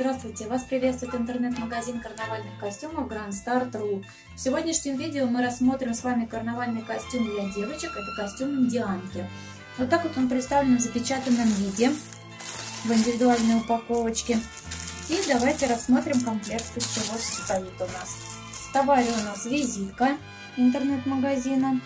Здравствуйте! Вас приветствует интернет-магазин карнавальных костюмов GrandStart.ru. В сегодняшнем видео мы рассмотрим с вами карнавальный костюм для девочек. Это костюм индианки. Вот так вот он представлен в запечатанном виде, в индивидуальной упаковочке. И давайте рассмотрим комплект, из чего состоит у нас. В товаре у нас визитка интернет-магазина.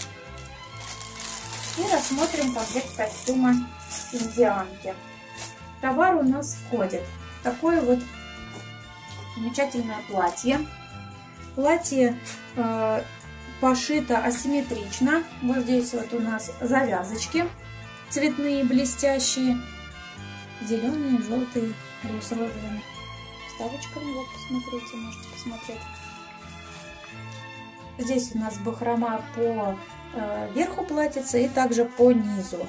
И рассмотрим комплект костюма индианки. В товар у нас входит такое вот замечательное платье. Платье пошито асимметрично. Вот здесь вот у нас завязочки цветные, блестящие, зеленые, желтые, с розовыми вставочками. Вот посмотрите, можете посмотреть. Здесь у нас бахрома по верху платьица и также по низу.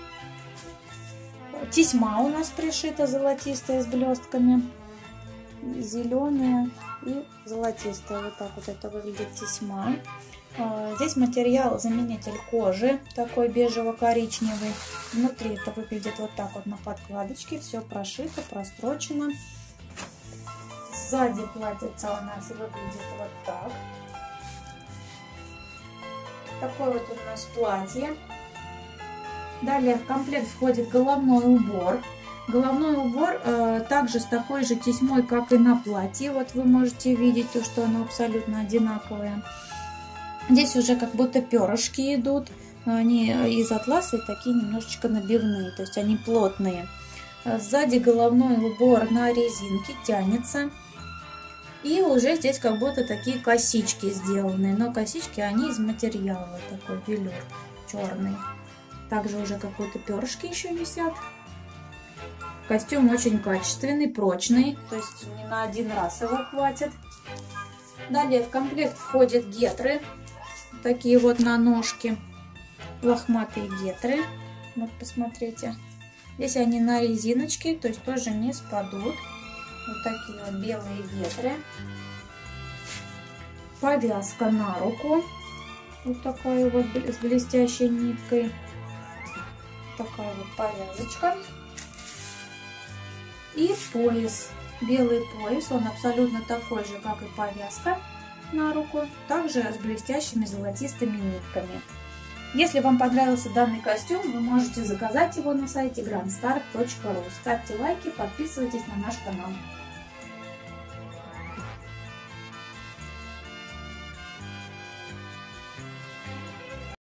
Тесьма у нас пришита золотистая с блестками, зеленая и золотистая. Вот так вот это выглядит тесьма. Здесь материал заменитель кожи, такой бежево-коричневый. Внутри это выглядит вот так вот на подкладочке. Все прошито, прострочено. Сзади платьица у нас выглядит вот так. Такое вот у нас платье. Далее в комплект входит головной убор. Головной убор также с такой же тесьмой, как и на платье. Вот вы можете видеть, что оно абсолютно одинаковое. Здесь уже как будто перышки идут. Они из атласа и такие немножечко набивные, то есть они плотные. Сзади головной убор на резинке тянется. И уже здесь как будто такие косички сделаны. Но косички они из материала, такой велюр черный. Также уже какие-то перышки еще висят. Костюм очень качественный, прочный, то есть не на один раз его хватит. Далее в комплект входят гетры, такие вот на ножки, лохматые гетры. Вот посмотрите, здесь они на резиночке, то есть тоже не спадут. Вот такие вот белые гетры. Повязка на руку, вот такая вот с блестящей ниткой. Такая вот повязочка. И пояс. Белый пояс. Он абсолютно такой же, как и повязка на руку. Также с блестящими золотистыми нитками. Если вам понравился данный костюм, вы можете заказать его на сайте grandstar.ru. Ставьте лайки, подписывайтесь на наш канал.